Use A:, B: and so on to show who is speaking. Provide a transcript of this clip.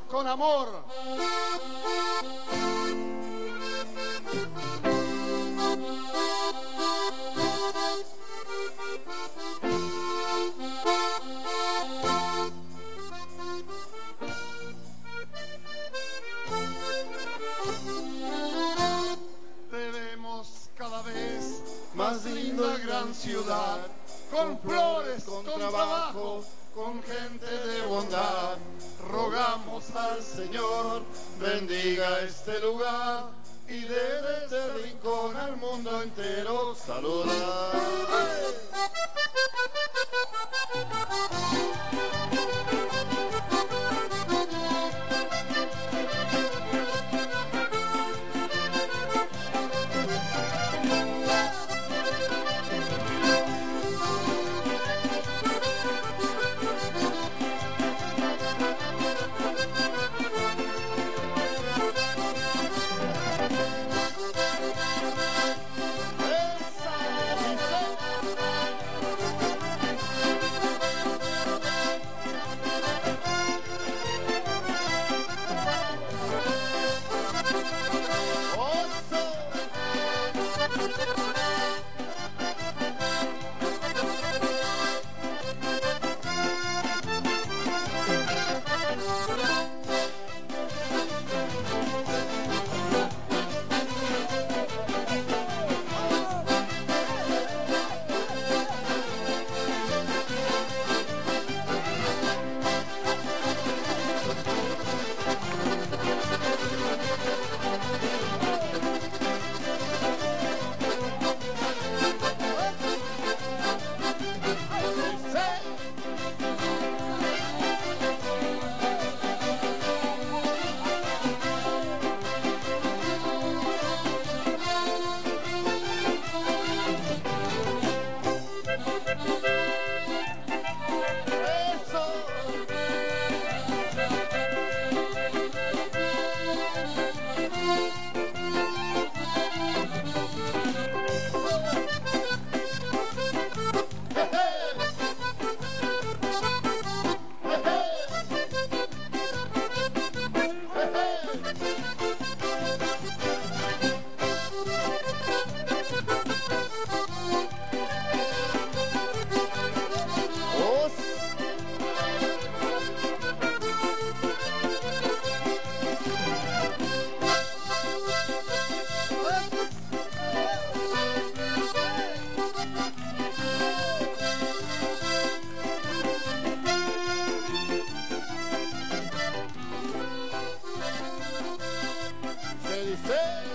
A: con amor. Te vemos cada vez más linda gran ciudad, con flores, con trabajo, con gente de bondad. Rogamos al Señor, bendiga este lugar y desde este rincón al mundo entero saludar. Se dice